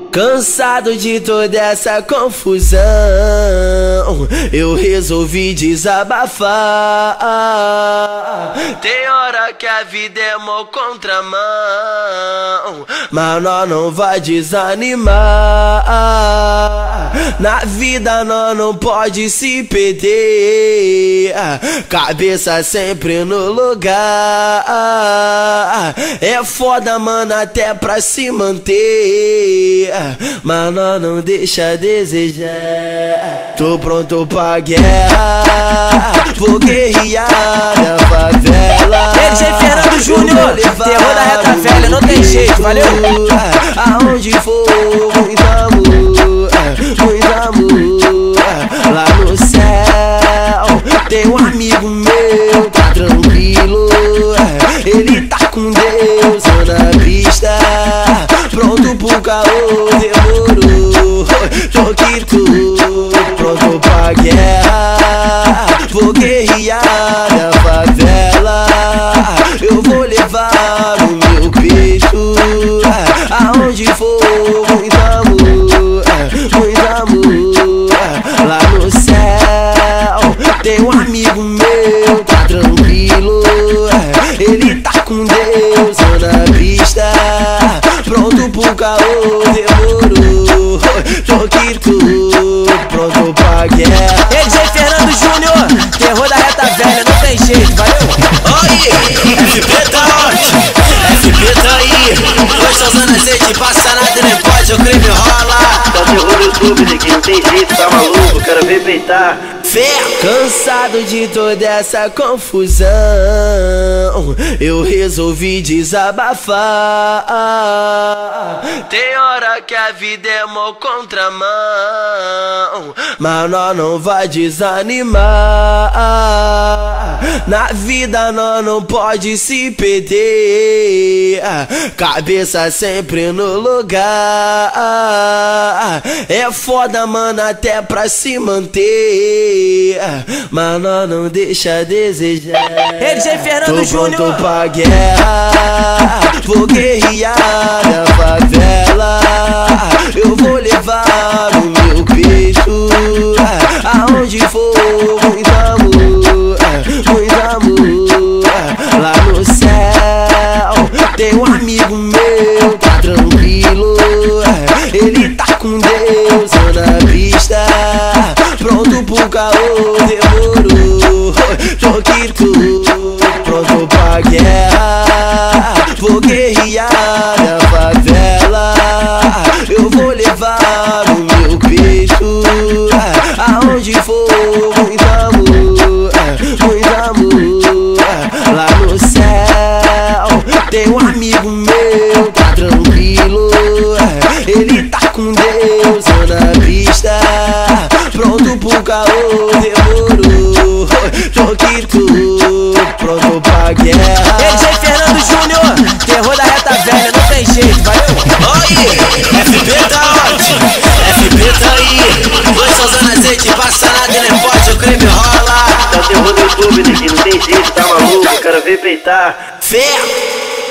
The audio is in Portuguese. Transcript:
Cansado de toda essa confusão, eu resolvi desabafar. Tem hora que a vida é mó contramão, mas nós não vai desanimar. Na vida nós não pode se perder, cabeça sempre no lugar. É foda, mano, até pra se manter, mas nós não deixa a desejar. Tô pronto pra guerra, vou guerrear na favela. DJ Fernando Júnior, terror da reta velha, não tem jeito, valeu? Aonde for, muito amor, lá no céu. Tem um amigo meu, tá tranquilo, ele tá com Deus na pista, pronto pro caô, demorou. Tô aqui tudo, pronto pra guerra, vou guerrear na favela. Eu vou levar no meu peito, aonde for, muito amor, lá no céu. Tem um amigo meu, tá tranquilo, ele tá com Deus na pista, pronto pro caô, demorou. Tô aqui tudo, pronto pra guerra. DJ Fernando Júnior, terror da reta velha, não tem jeito, valeu? Oi, FP tá ótimo, FP tá aí. Nós só usando azeite, passa nada e nem pode, o crime rola. Tá terror no YouTube, neguinho, não tem jeito, tá maluco, quero ver peitar. Fé! Cansado de toda essa confusão, eu resolvi desabafar. Tem hora que a vida é mó contramão, mas nós não vai desanimar. Na vida nós não pode se perder, cabeça sempre no lugar. É foda, mano, até pra se manter, mas nós não deixa a desejar. DJ Fernando Júnior, tô pronto pra guerra, vou guerrear na favela. Eu vou levar no meu peito, aonde for, muito amor, lá no céu. Tem um amigo meu, tá tranquilo, ele tá com Deus na pista, pronto pro caô, demorou. Tô aqui tudo, pronto pra guerra, vou guerrear na favela. Eu vou levar no meu peito, aonde for, muito amor, lá no céu. Tem um amigo meu, tá tranquilo, ele tá com Deus na pista, pronto pro caô, demorou. Tô aqui tudo, pronto pra guerra. DJ Fernando Júnior, terror da reta velha, não tem jeito, valeu? Oi, FP tá ótimo, FP tá aí. Nós só usando azeite, passa nada e nem pode, o crime rola. Tá terror no YouTube, neguinho, não tem jeito, tá maluco, quero ver peitar. Fé!